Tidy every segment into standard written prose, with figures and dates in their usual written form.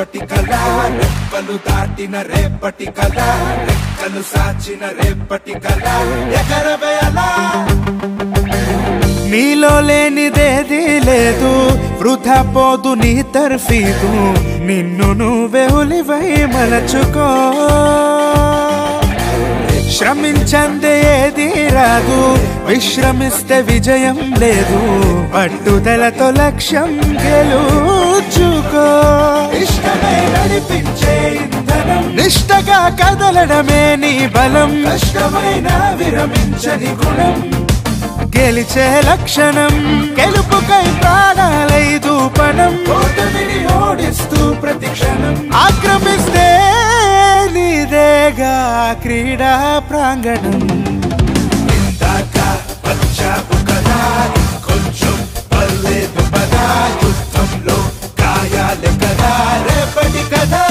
రేపటి కళ రెప్పలు దాటిన రేపటి కళ రెక్కలు సాచిన రేపటి కళ ఎగరవేయలా నీలో లేనిదేది లేదు వృధా పోదు నీ తర్ఫీదు నిన్ను నువ్వే ఉలివై మలచుకో శ్రమించందే ఏది రాదు విశ్రమిస్తే విజయం లేదు పట్టుదలతో లక్ష్యం గెలుచుకో ఇష్టమై నడిపించే ఇంధనం నిష్టగా కదలడమే నీ బలం కష్టమైన విరమించని గుణం గెలిచే లక్షణం గెలుపుకై ప్రాణాలై దూపనం ఓటమిని ఓడిస్తూ ప్రతిక్షణం ఆక్రమిస్తే నీదేగా క్రీడా ప్రాంగణం ఇందాక వచ్చావు కదా కొంచెం పర్లేదు పదా యుద్ధంలో గాయాలే కదా రేపటి కదా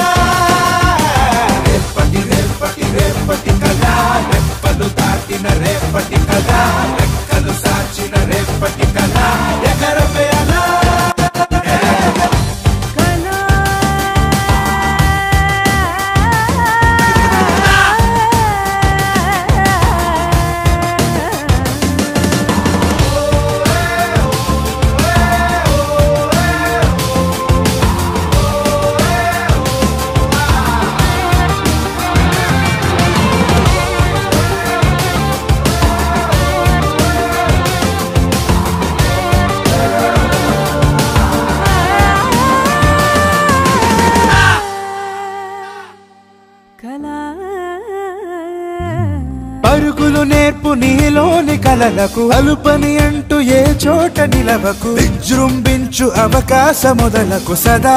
రేపటి రేపటి రేపటి కదా రెప్పలు దాటిన రేపటి కదా రెక్కలు సాచిన రేపటి కదా ఎగరవేయలా పరుగులు నేర్పు నీలోని కలలకు అలుపని అంటూ ఏ చోట నిలవకు విజృంభించు అవకాశముదలకు సదా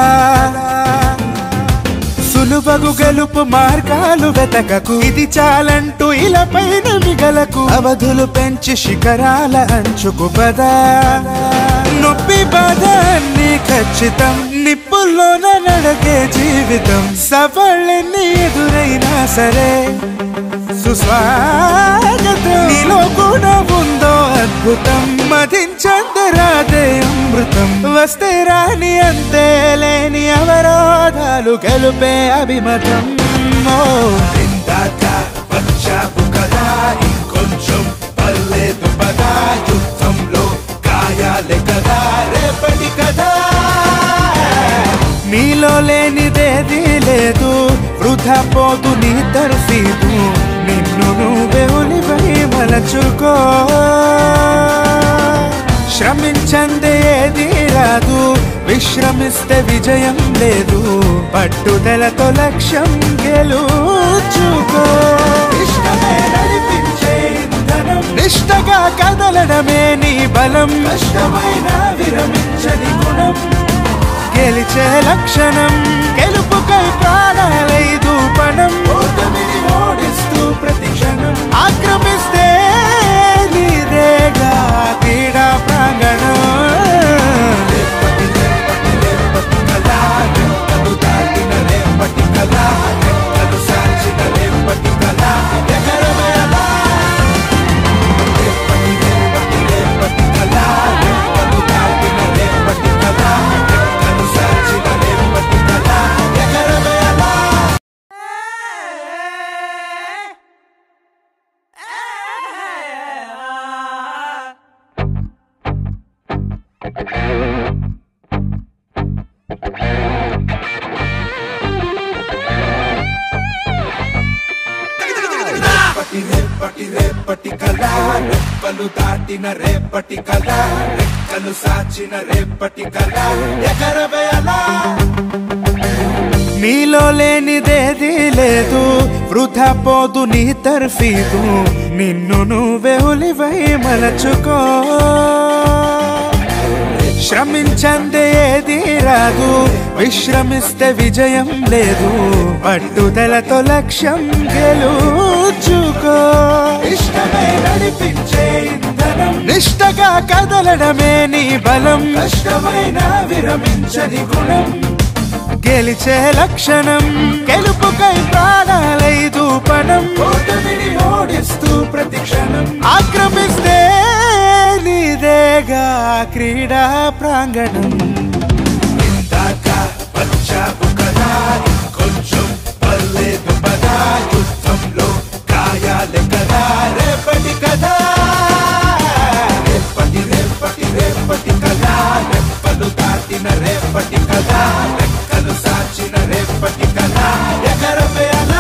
సులువగు గెలుపు మార్గాలు వెతకకు ఇది చాలంటూ ఇలా పైన మిగలకు అవధులు పెంచి శిఖరాల అంచుకు పదా నొప్పి బాధ అన్ని ఖచ్చితం నిప్పుల్లోన నడకే జీవితం సవాళ్ళెన్ని ఎదురైనా సరే సుస్వాగతం నీలో కూడా ఉందో అద్భుతం మధించందరాదే అమృతం వస్తే రాని అంతే లేని అవరోధాలు గెలుపే అభిమతం ఇందాక వచ్చావు కదా ఇంకొంచెం పర్లేదు పదా యుద్ధంలో గాయాలే కదా రేపటి కదా నీలో లేనిదేది లేదు వృధా పోదు నీ తర్ఫీదు నిన్ను నువ్వే ఉలివై మలచుకో శ్రమించందే ఏది రాదు విశ్రమిస్తే విజయం లేదు పట్టుదలతో లక్ష్యం గెలుచుకో ఇష్టమే నడిపించే ఇంధనం నిష్టగా కదలడమే నీ బలం కష్టమైన విరమించని గుణం గెలిచే లక్షణం గెలుపుకై ప్రాణాలై దూపనం ఓటమిని ఓడిస్తూ ప్రతిక్షణం ఆక్రమిస్తే నీదేగా క్రీడా ప్రాంగణం రేపటి రేపటి రేపటి కళ రెప్పలు దాటిన రేపటి కళ రెక్కలు సాచిన రేపటి కళ ఎగరవేయలా రేపటి రేపటి రేపటి కళ రెప్పలు దాటిన రేపటి కళ రెక్కలు సాచిన రేపటి కళ ఎగరవేయలా రేపటి రేపటి కళ రెప్పలు దాటిన రేపటి కళ రెక్కలు సాచిన రేపటి కళ ఎగరవేయలా నీలో లేనిదేది లేదు వృధా పోదు నీ తర్ఫీదు నిన్ను నువ్వే ఉలివై మలచుకో శ్రమించందే ఏది రాదు విశ్రమిస్తే విజయం లేదు పట్టుదలతో లక్ష్యం గెలుచుకో ఇష్టమై నడిపించే ఇంధనం నిష్టగా కదలడమే నీ బలం కష్టమైన విరమించని గుణం గెలిచే లక్షణం గెలుపుకై ప్రాణాలై దూపనం ఓటమిని ఓడిస్తూ ప్రతిక్షణం ఆక్రమిస్తే నీదేగా క్రీడా ప్రాంగణం ఇందాక వచ్చా వచ్చావు కదా ఇంకొంచెం పర్లేదు పదా యుద్ధంలో గాయాలే కదా రేపటి కదా రేపటి రేపటి రేపటి కదా రెప్పలు దాటిన రేపటి కదా రెక్కలు సాచిన రేపటి కదా ఎగరవే అలా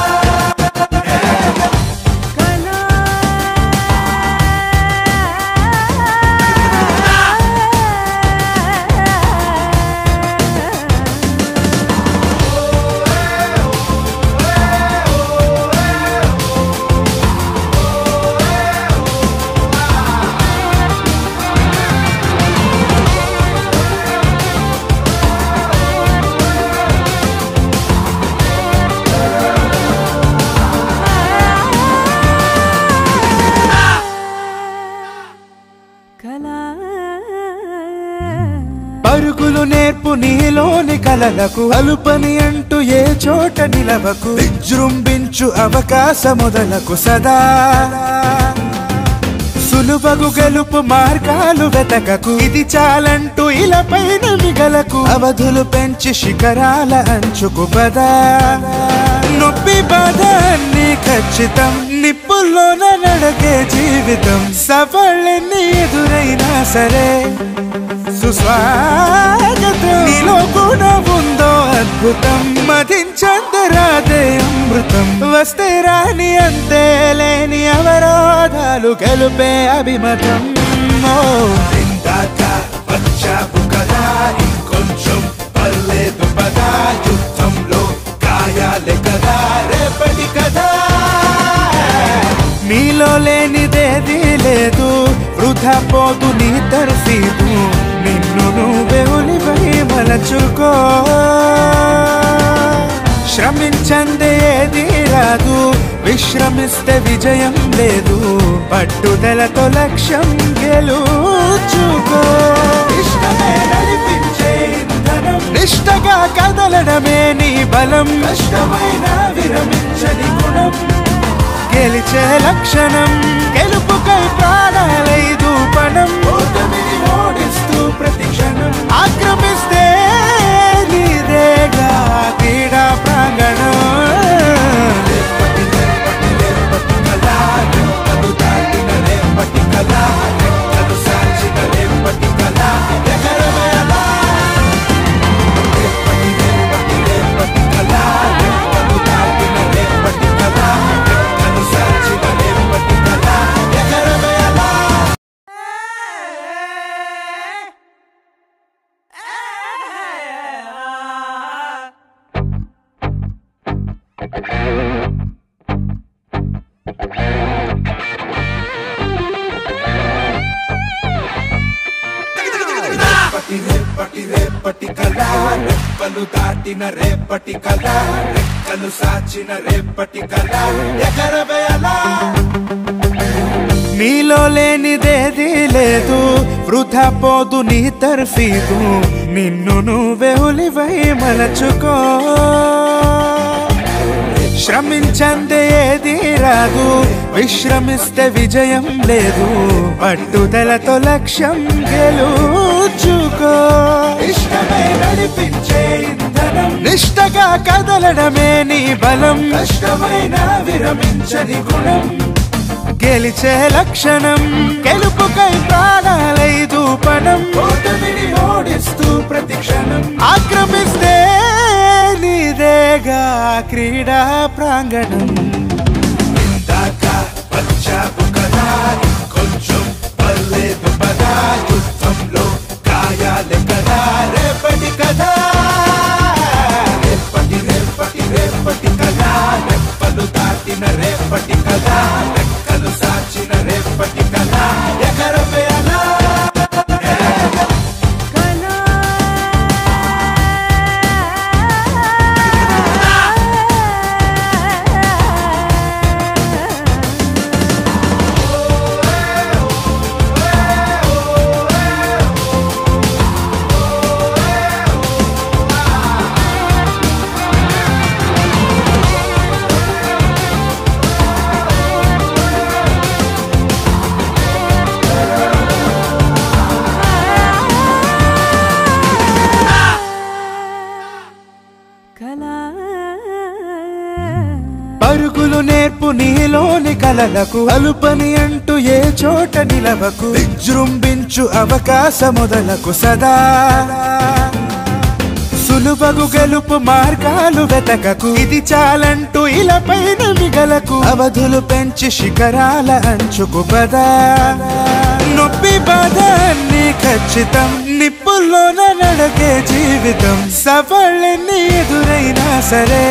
పరుగులు నేర్పు నీలోని కలలకు అలుపని అంటూ ఏ చోట నిలవకు విజృంభించు అవకాశముదలకు సదా సులువగు గెలుపు మార్గాలు వెతకకు ఇది చాలంటూ ఇలపైన మిగలకు అవధులు పెంచి శిఖరాల అంచుకు పదా నొప్పి బాధ అన్ని ఖచ్చితం నిప్పుల్లోన నడకే జీవితం సవాళ్ళెన్ని ఎదురైనా సరే సుస్వాగతం నీలో కూడా ఉందో అద్భుతం మధించందరాదే అమృతం వస్తే రాని అంతే లేని అవరోధాలు గెలుపే అభిమతం వచ్చావు కదా ఇంకొంచెం పర్లేదు పదా యుద్ధంలో గాయాలే కదా రేపటి కదా నీలో లేనిదేది లేదు వృధా పోదు నీ తర్ఫీదు నిన్ను నువ్వే ఉలిపై మలచుకో శ్రమించందే ఏది రాదు విశ్రమిస్తే విజయం లేదు పట్టుదలతో లక్ష్యం గెలుచుకో ఇష్టమే నడిపించే ఇంధనం నిష్టగా కదలడమే నీ బలం కష్టమైన విరమించని గుణం గెలిచే లక్షణం గెలుపుకై ప్రాణాలై దూపణం ఓటమిని ఓడిస్తూ ప్రతి క్షణం ఆక్రమిస్తే నీదేగా క్రీడా ప్రాంగణం రేపటి రేపటి రేపటి కళ రెప్పలు దాటిన రేపటి కళ రెక్కలు సాచిన రేపటి కళ ఎగరవే అలా రేపటి రేపటి రేపటి కళ రెప్పలు దాటిన రేపటి కళ రెక్కలు సాచిన రేపటి కళ ఎగరవే అలా రేపటి రేపటి రేపటి కళ రెప్పలు దాటిన రేపటి కళ రెక్కలు సాచిన రేపటి కళ ఎగరవే అలా నీలో లేనిదేది లేదు వృధా పోదు నీ తర్ఫీదు నిన్ను నువ్వే ఉలివై మలచుకో శ్రమించందే ఏది రాదు విశ్రమిస్తే విజయం లేదు పట్టుదలతో లక్ష్యం గెలుచుకో ఇష్టమే నడిపించే ఇంధనం నిష్టగా కదలడమే నీ బలం కష్టమైన విరమించని గుణం గెలిచే లక్షణం గెలుపుకై ప్రాణాలై దూపణం ఓటమిని ఓడిస్తూ ప్రతి క్షణం ఆక్రమిస్తే నీదేగా క్రీడా ప్రాంగణం ఇందాక వచ్చావు కదా ఇంకొంచెం పర్లేదు పదా యుద్ధంలో గాయాలే కదా రేపటి కదా రేపటి రేపటి రేపటి కదా రెప్పలు దాటిన రేపటి కదా రెక్కలు సాచిన రేపటి కదా ఎగరవే అలా పరుగులు నేర్పు నీలోని కలలకు అలుపని అంటూ ఏ చోట నిలవకు విజృంభించు అవకాశ మొదలకు సదా సులువగు గెలుపు మార్గాలు వెతకకు ఇది చాలంటూ ఇలా పైన మిగలకు అవధులు పెంచి శిఖరాల అంచుకు పదా నొప్పి బాధ అన్ని ఖచ్చితం నిప్పుల్లోన నడకే జీవితం సవాళ్ళెన్ని ఎదురైనా సరే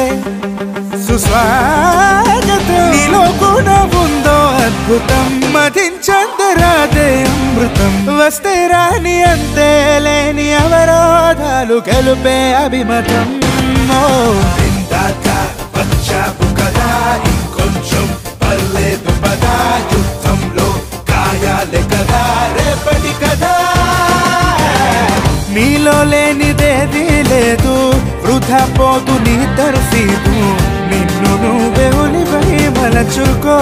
సుస్వాగతం నీలో కూడా ఉందో అద్భుతం మదించందరాదే అమృతం వస్తే రాని అంతే లేని అవరోధాలు గెలుపే అభిమతం ఇందాక వచ్చావు కదా ఇంకొంచెం పర్లేదు పదా యుద్ధంలో కాయాలే కదా రేపటి కదా నీలో లేనిదేది లేదు వృధా పోదు నీ తర్ఫీదు నిన్ను నువ్వే ఉలివై మలచుకో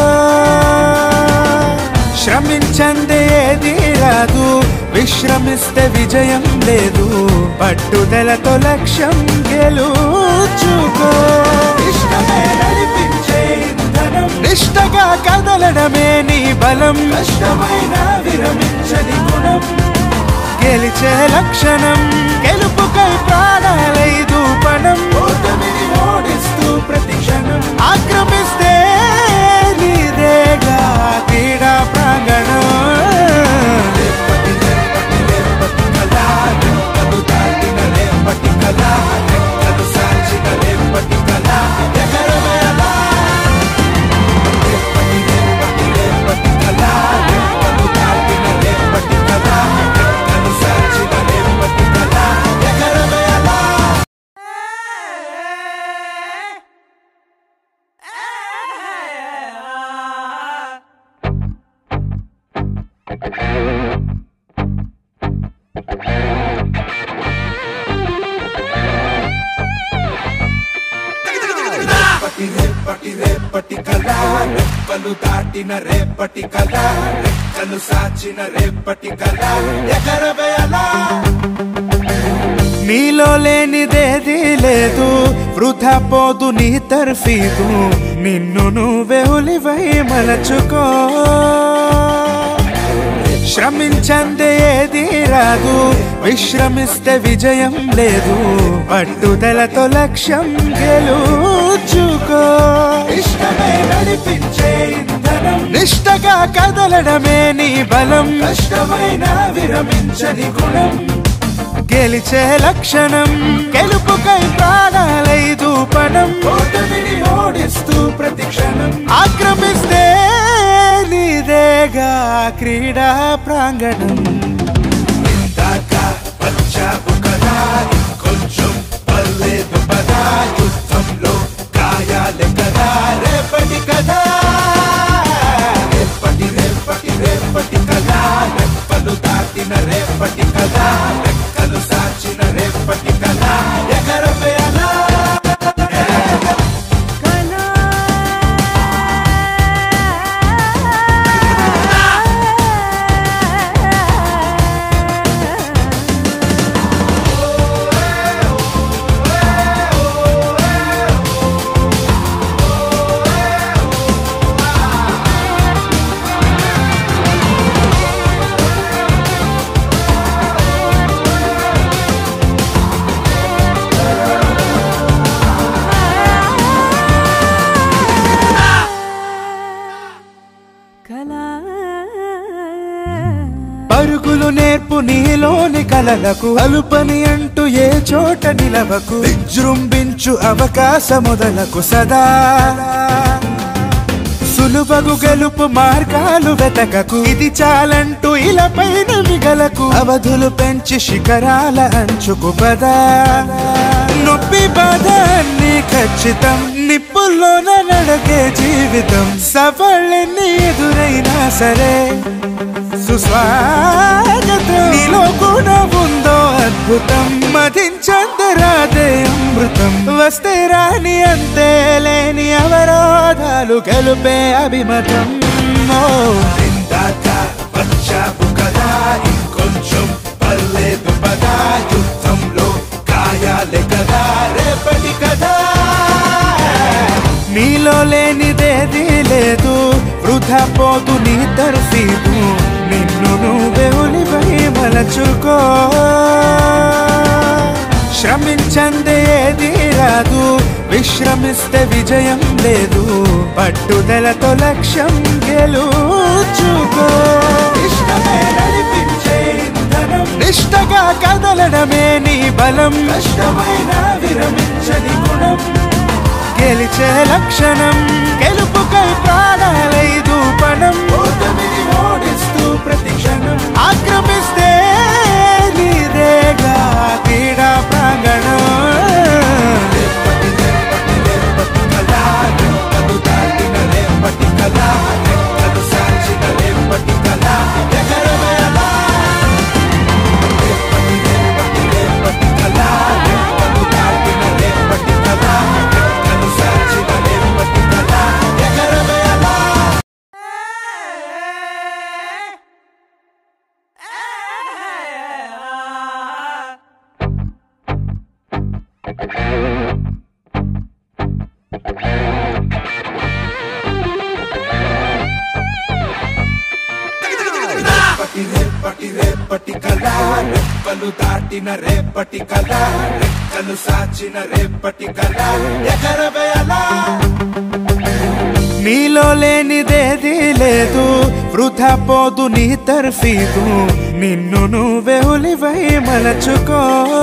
శ్రమించందే ఏది రాదు విశ్రమిస్తే విజయం లేదు పట్టుదలతో లక్ష్యం గెలుచుకో ఇష్టమే నడిపించే ఇంధనం నిష్టగా కదలడమే నీ బలం కష్టమైన విరమించని గుణం గెలిచే లక్షణం గెలుపుకై ప్రాణాలై దూపణం ఓటమిని ఓడిస్తూ ప్రతి క్షణం ఆక్రమిస్తే నీదేగా క్రీడా ప్రాంగణం రేపటి కళ రెప్పలు దాటిన రేపటి కళ రెక్కలు సాచిన రేపటి కళ ఎగరవేయాలా నీలో లేనిదేది లేదు వృధా పోదు నీ తర్ఫీదు నిన్ను నువ్వే ఉలివై మలచుకో శ్రమించందే ఏది రాదు విశ్రమిస్తే విజయం లేదు పట్టుదలతో లక్ష్యం గెలుచుకో ఇష్టమే నడిపించే ఇంధనం నిష్టగా కదలడమే నీ బలం కష్టమైన విరమించని గుణం గెలిచే లక్షణం గెలుపుకై ప్రాణాలై దూపణం ఓటమిని ఓడిస్తూ ప్రతి క్షణం ఆక్రమిస్తే నీదేగా క్రీడా ప్రాంగణం ఇందాక వచ్చావు కదా ఇంకొంచెం పర్లేదు పదా యుద్ధంలో కాయాలే కదా రేపటి కదా రేపటి రేపటి రేపటి కదా రెప్పలు దాటిన రేపటి కదా రెక్కలు సాచిన రేపటి కదా ఎగరవేయాలా పరుగులు నేర్పు నీలోని కలలకు అలుపని అంటూ ఏ చోట నిలవకు విజృంభించు అవకాశ మొదలకు సదా సులువగు గెలుపు మార్గాలు వెతకకు ఇది చాలంటూ ఇలా పైన మిగలకు అవధులు పెంచి శిఖరాల అంచుకు పదా నొప్పి బాధ అన్ని ఖచ్చితం నిప్పుల్లోన నడకే జీవితం సవాళ్ళెన్ని ఎదురైనా సరే సుస్వాగతం నీలో కూడా ఉందో అద్భుతం మదించందరాదే అమృతం వస్తే రాని అంతే లేని అవరోధాలు గెలుపే అభిమతం ఇందాక వచ్చావు కదా ఇంకొంచెం పర్లేదు పదా యుద్ధంలో కాయాలే కదా రేపటి కదా నీలో లేని వృధా పోదు నీ తర్ఫీదు నిన్ను నువ్వే ఉలివై మలచుకో శ్రమించందే ఏది రాదు విశ్రమిస్తే విజయం లేదు పట్టుదలతో లక్ష్యం గెలుచుకో ఇష్టమే నడిపించే ఇంధనం నిష్టగా కదలడమే నీ బలం కష్టమైన విరమించని గుణం గెలిచే లక్షణం గెలుపుకై ప్రాణాలై దూపడం ఓటమిని ఓడిస్తూ ప్రతి క్షణం ఆక్రమిస్తే నీదేగా క్రీడా ప్రాంగణం రేపటి కళ రెప్పలు దాటిన రేపటి కళ రెక్కలు సాచిన రేపటి కళ ఎగరవేయాలా నీలో లేనిదేది లేదు వృధా పోదు నీ తర్ఫీదు నిన్ను నువ్వే ఉలివై మలచుకో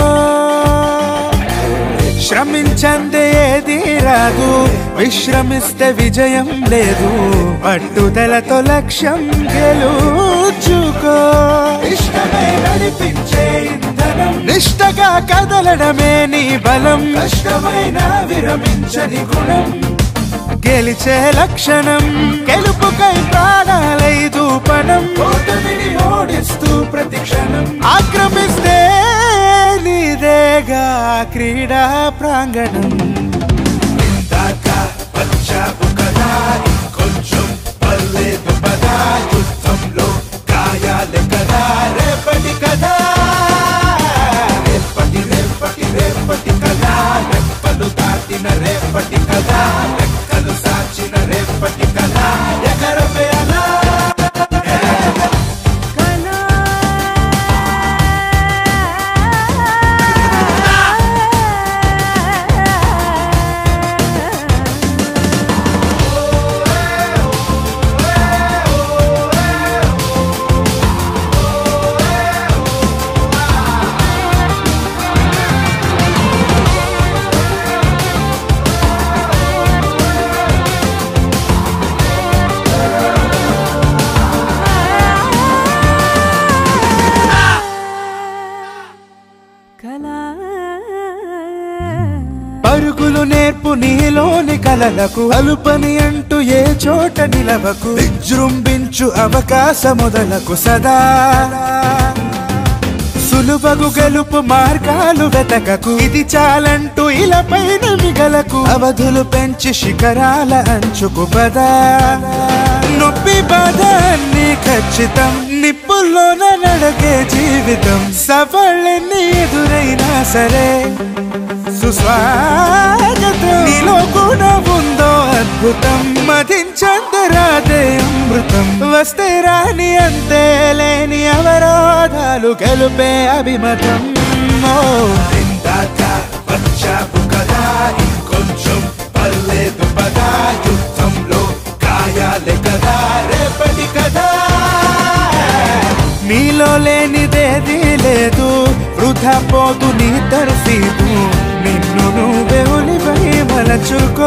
శ్రమించందే ఏది రాదు విశ్రమిస్తే విజయం లేదు పట్టుదలతో లక్ష్యం గెలుచుకో ఇష్టమే నడిపించే ఇంధనం నిష్టగా కదలడమే నీ బలం కష్టమైన విరమించని గుణం గెలిచే లక్షణం గెలుపుకై ప్రాణాలై దూపడం ఓటమిని ఓడిస్తూ ప్రతి క్షణం ఆక్రమిస్తే నీదేగా క్రీడా ప్రాంగణం ఇందాక వచ్చావు కదా ఇంకొంచెం పర్లేదు పదా యుద్ధంలో గాయాలే కదా రేపటి కదా రేపటి రేపటి రేపటి కదా రెప్పలు దాటిన రేపటి కదా రెక్కలు సాచిన రేపటి కదా ఎగరవేయాలా పరుగులు నేర్పు నీలోని కలలకు అలుపని అంటూ ఏ చోట నిలవకు విజృంభించు అవకాశముదలకు సదా సులువగు గెలుపు మార్గాలు వెతకకు ఇది చాలంటూ ఇలపైన మిగలకు అవధులు పెంచి శిఖరాల అంచుకు పదా నొప్పి బాధ అన్ని ఖచ్చితం నిప్పుల్లోన నడకే జీవితం సవాళ్ళెన్ని ఎదురైనా సరే సుస్వాగతం నీలో కూడా ఉందో అద్భుతం మధించందరాదే అమృతం వస్తే రాని అంతే లేని అవరోధాలు గెలుపే అభిమతం ఇందాక వచ్చావు కదా ఇంకొంచెం పర్లేదు పదా యుద్ధంలో గాయాలే కదా రేపటి కదా నీలో లేనిదేది లేదు వృధా పోదు నీ తర్ఫీదు నిన్ను నువ్వే ఉలివై మలచుకో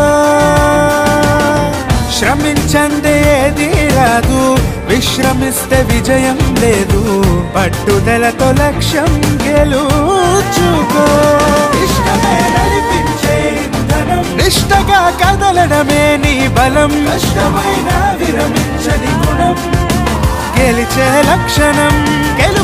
శ్రమించందే ఏది రాదు విశ్రమిస్తే విజయం లేదు పట్టుదలతో లక్ష్యం గెలుచుకో ఇష్టమే నడిపించే ఇంధనం నిష్టగా కదలడమే నీ బలం కష్టమైన విరమించని గుణం గెలిచే లక్షణం